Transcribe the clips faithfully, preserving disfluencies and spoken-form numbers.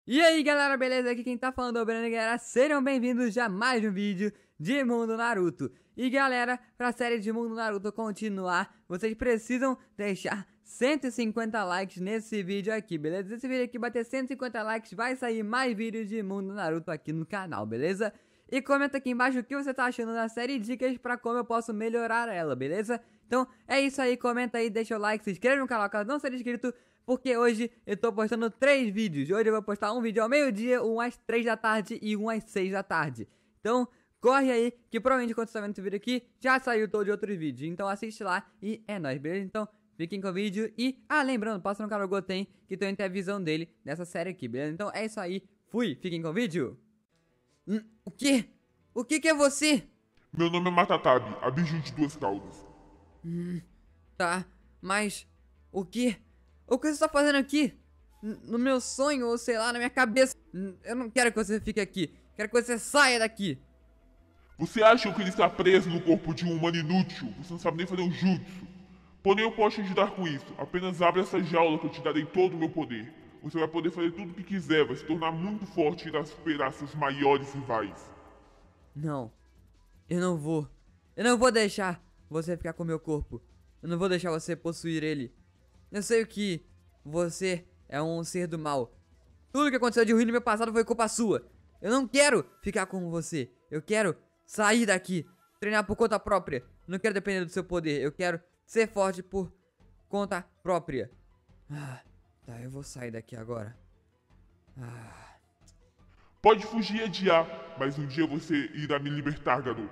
E aí galera, beleza? Aqui quem tá falando é o Breno, galera. Sejam bem-vindos a mais um vídeo de Mundo Naruto. E galera, pra série de Mundo Naruto continuar, vocês precisam deixar cento e cinquenta likes nesse vídeo aqui, beleza? Se esse vídeo aqui bater cento e cinquenta likes, vai sair mais vídeos de Mundo Naruto aqui no canal, beleza? E comenta aqui embaixo o que você tá achando da série e dicas pra como eu posso melhorar ela, beleza? Então é isso aí, comenta aí, deixa o like, se inscreve no canal caso não seja inscrito, porque hoje eu tô postando três vídeos. Hoje eu vou postar um vídeo ao meio-dia, um às três da tarde e um às seis da tarde. Então corre aí, que provavelmente quando você tá vendo esse vídeo aqui, já saiu todo de outros vídeos. Então assiste lá e é nóis, beleza? Então fiquem com o vídeo e... Ah, lembrando, passa no canal Goten, que também tem a visão dele dessa série aqui, beleza? Então é isso aí, fui, fiquem com o vídeo. Hum, o quê? O que que é você? Meu nome é Matatabi, a biju de duas caudas. Hum, tá, mas... O quê? O que você tá fazendo aqui? N no meu sonho, ou sei lá, na minha cabeça. N eu não quero que você fique aqui. Quero que você saia daqui. Você acha que ele está preso no corpo de um humano inútil? Você não sabe nem fazer um jutsu. Porém eu posso te ajudar com isso. Apenas abre essa jaula que eu te darei todo o meu poder. Você vai poder fazer tudo o que quiser, vai se tornar muito forte e irá superar seus maiores rivais. Não. Eu não vou. Eu não vou deixar você ficar com meu corpo. Eu não vou deixar você possuir ele. Eu sei que você é um ser do mal. Tudo que aconteceu de ruim no meu passado foi culpa sua. Eu não quero ficar com você. Eu quero sair daqui, treinar por conta própria. Não quero depender do seu poder. Eu quero ser forte por conta própria. Ah, tá, eu vou sair daqui agora. Ah. Pode fugir e adiar, mas um dia você irá me libertar, garoto.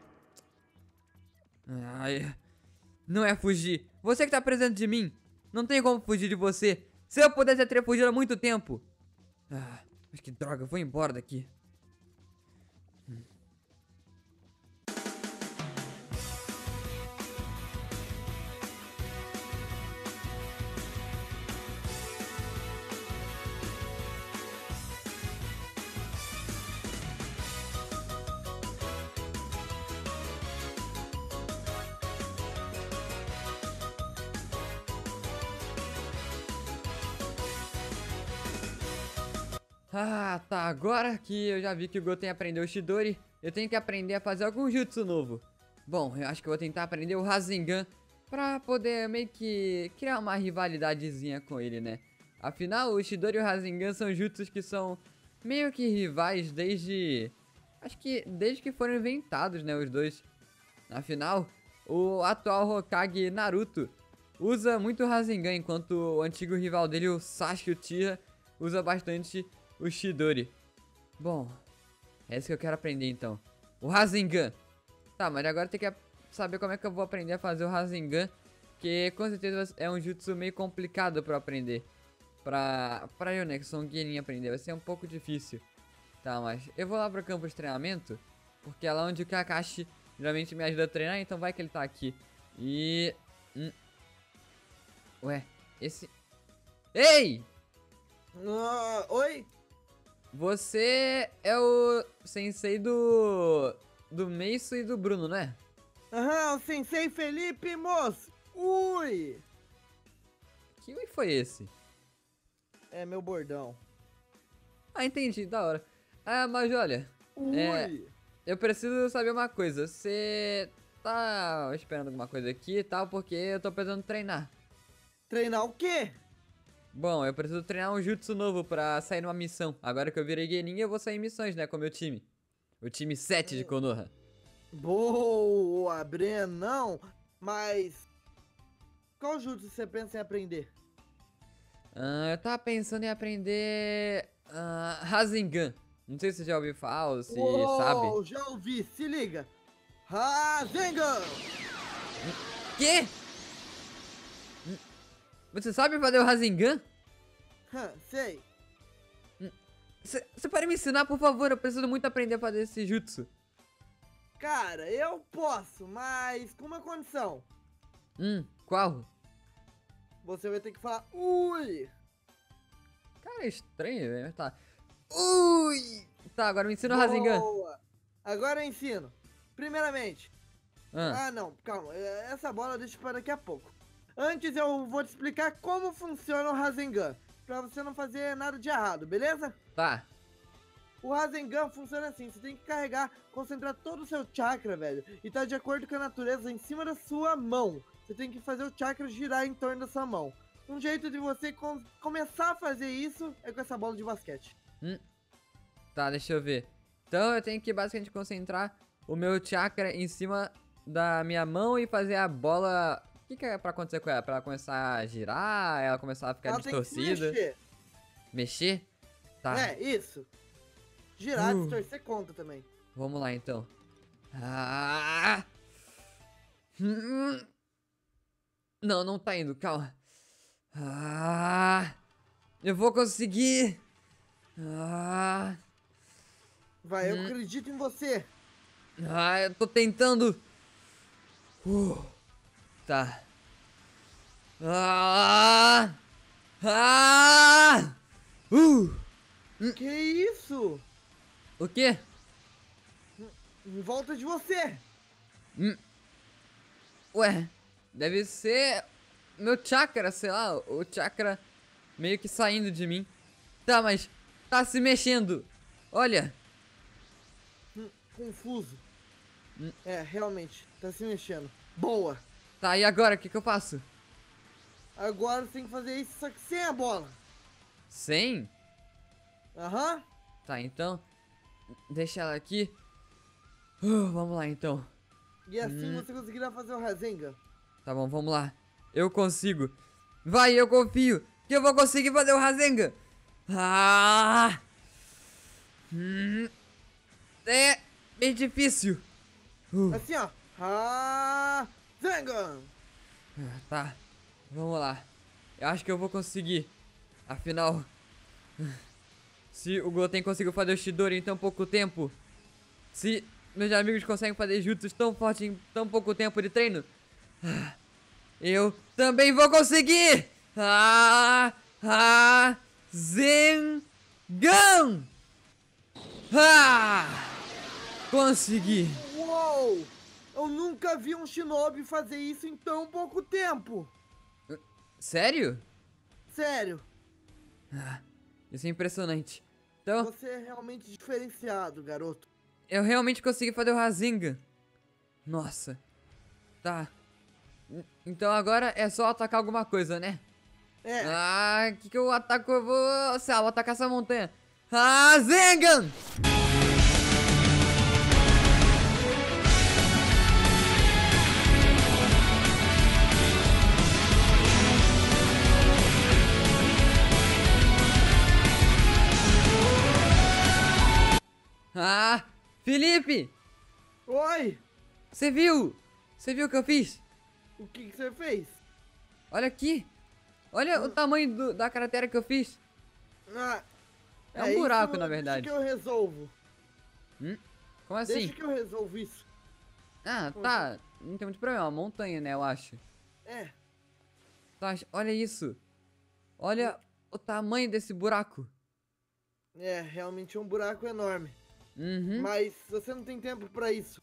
Ai, não é fugir. Você que tá presente de mim. Não tem como fugir de você. Se eu pudesse, eu teria fugido há muito tempo. Ah, mas que droga, eu vou embora daqui. Hum. Ah, tá, agora que eu já vi que o Goten aprendeu o Chidori, eu tenho que aprender a fazer algum jutsu novo. Bom, eu acho que eu vou tentar aprender o Rasengan pra poder meio que criar uma rivalidadezinha com ele, né? Afinal, o Chidori e o Rasengan são jutsus que são meio que rivais desde... Acho que desde que foram inventados, né, os dois. Afinal, o atual Hokage Naruto usa muito o Rasengan, enquanto o antigo rival dele, o Sasuke Uchiha, usa bastante o Chidori. Bom, é isso que eu quero aprender então. O Rasengan. Tá, mas agora tem que saber como é que eu vou aprender a fazer o Rasengan, que com certeza é um jutsu meio complicado pra aprender. Pra, pra eu, né, que sou um guerreirinho, aprender. Vai ser um pouco difícil. Tá, mas eu vou lá pro campo de treinamento, porque é lá onde o Kakashi geralmente me ajuda a treinar, então vai que ele tá aqui. E... Hum. Ué, esse... Ei! Uh, oi? Você é o sensei do... do Meiso e do Bruno, né? Aham, o Sensei Felipe, moço! Ui! Que ui foi esse? É meu bordão. Ah, entendi, da hora. Ah, mas olha... Ui! É, eu preciso saber uma coisa. Você tá esperando alguma coisa aqui e tal, porque eu tô precisando treinar. Treinar o quê? Bom, eu preciso treinar um jutsu novo pra sair numa missão. Agora que eu virei Genin, eu vou sair em missões, né, com o meu time. O time sete de Konoha. Boa, Brenão! Mas... qual jutsu você pensa em aprender? Ah, eu tava pensando em aprender... Ah, Rasengan. Não sei se você já ouviu falar ou se Uou, sabe. já ouvi, se liga! Rasengan! Quê? Você sabe fazer o Rasengan? Hã, sei. Você pode me ensinar, por favor? Eu preciso muito aprender a fazer esse jutsu. Cara, eu posso, mas com uma condição. Hum, qual? Você vai ter que falar ui! Cara, é estranho, velho. Tá. Ui! Tá, agora me ensina o Rasengan. Boa! Agora eu ensino. Primeiramente... Ah, Ah, não, calma. Essa bola deixa para daqui a pouco. Antes eu vou te explicar como funciona o Rasengan. pra você não fazer nada de errado, beleza? Tá. O Rasengan funciona assim, você tem que carregar, concentrar todo o seu chakra, velho, e tá de acordo com a natureza em cima da sua mão. Você tem que fazer o chakra girar em torno da sua mão. Um jeito de você com começar a fazer isso é com essa bola de basquete. Hum. Tá, deixa eu ver. Então eu tenho que basicamente concentrar o meu chakra em cima da minha mão e fazer a bola... O que, que é pra acontecer com ela? Pra ela começar a girar, ela começar a ficar Ela tem que se distorcida? mexer. Mexer? Tá. É, isso. Girar, Uh. distorcer conta também. Vamos lá então. Ah! Hum. Não, não tá indo, calma. Ah! Eu vou conseguir! Ah! Vai, eu Hum. acredito em você. Ah, eu tô tentando. Uh. Tá. Ah! Ah! Uh! Que isso? O quê? Em volta de você. Hum. Ué, deve ser meu chakra, sei lá, o chakra meio que saindo de mim. Tá, mas tá se mexendo. Olha. Hum, confuso. Hum. É, realmente, tá se mexendo. Boa. Tá, e agora, o que que eu faço? Agora você tem que fazer isso, só que sem a bola. Sem? Aham. Tá, então, deixa ela aqui. Uh, vamos lá, então. E assim Hum. você conseguirá fazer o Rasengan. Tá bom, vamos lá. Eu consigo. Vai, eu confio que eu vou conseguir fazer o Rasengan. Ah! Hum. É bem difícil. Uh. Assim, ó. Rasengan. Tá, vamos lá. Eu acho que eu vou conseguir. Afinal, se o Goten conseguiu fazer o Chidori em tão pouco tempo, se meus amigos conseguem fazer jutsus tão forte em tão pouco tempo de treino, eu também vou conseguir! Ah, ah, Zengan! Ah, consegui! Uou! Eu nunca vi um shinobi fazer isso em tão pouco tempo. Sério? Sério, Ah, isso é impressionante. Então, você é realmente diferenciado, garoto. eu realmente consegui fazer o Rasengan. Nossa. Tá. N- Então agora é só atacar alguma coisa, né? É, Ah, o que que eu ataco? Eu vou... Sei lá, vou atacar essa montanha. Rasengan! Ah, Felipe! oi! Você viu? Você viu o que eu fiz? O que que você fez? Olha aqui. Olha o tamanho do- da cratera que eu fiz. Ah, É um isso, buraco, na verdade. Deixa que eu resolvo. Como assim? Deixa que eu resolvo isso. Ah, tá. Não tem muito problema. É uma montanha, né, eu acho. É, Tá, olha isso. Olha o tamanho desse buraco. é, realmente é um buraco enorme. Uhum. Mas você não tem tempo pra isso.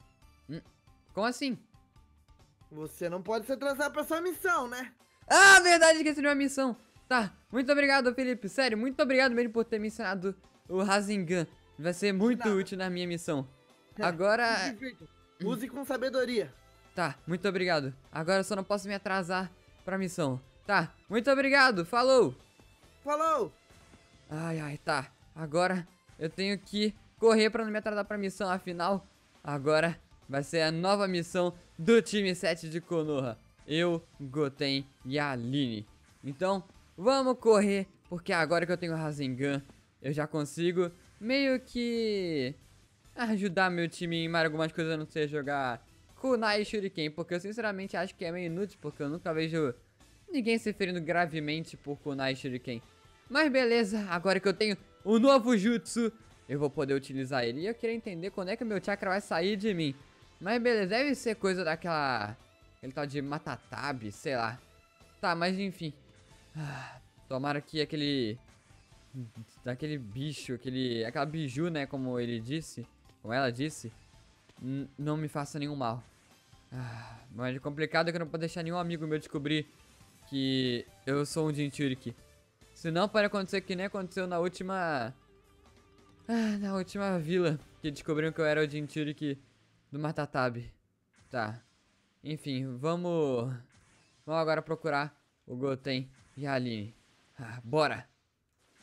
Como assim? Você não pode se atrasar pra sua missão, né? Ah, verdade, esqueci de uma missão. Tá, muito obrigado, Felipe. Sério, muito obrigado mesmo por ter me ensinado o Rasengan. Vai ser muito nada. útil na minha missão. É, Agora... se divirta. Use com sabedoria. Tá, muito obrigado. Agora eu só não posso me atrasar pra missão. Tá, muito obrigado. Falou. Falou! Ai, ai, tá. Agora eu tenho que correr pra não me atrasar pra missão. Afinal, agora vai ser a nova missão do time sete de Konoha. Eu, Goten e a Aline. Então, vamos correr, porque agora que eu tenho o Rasengan, eu já consigo meio que ajudar meu time em mais algumas coisas, a não ser jogar Kunai e Shuriken, porque eu sinceramente acho que é meio inútil, porque eu nunca vejo ninguém se ferindo gravemente por Kunai e Shuriken. Mas beleza, agora que eu tenho o novo jutsu, eu vou poder utilizar ele. E eu queria entender quando é que o meu chakra vai sair de mim. Mas beleza, deve ser coisa daquela... aquele tal de Matatabi, sei lá. Tá, mas enfim. Ah, tomara que aquele... daquele bicho, aquele... aquela biju, né, como ele disse, como ela disse, n- não me faça nenhum mal. Ah, mas o complicado é que eu não posso deixar nenhum amigo meu descobrir que eu sou um Jinchuriki. Senão pode acontecer que nem aconteceu na última... Ah, na última vila. Que descobriram que eu era o Jinchuriki do Matatabi. Tá. Enfim, vamos... Vamos agora procurar o Goten e a Aline. Ah, bora!